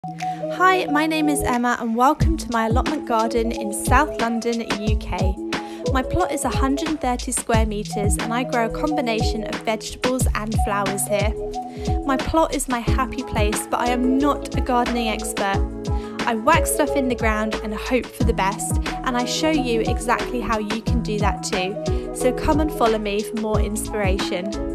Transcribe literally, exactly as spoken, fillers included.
Hi, my name is Emma and welcome to my allotment garden in South London, U K. My plot is one hundred thirty square metres and I grow a combination of vegetables and flowers here. My plot is my happy place, but I am not a gardening expert. I whack stuff in the ground and hope for the best, and I show you exactly how you can do that too. So come and follow me for more inspiration.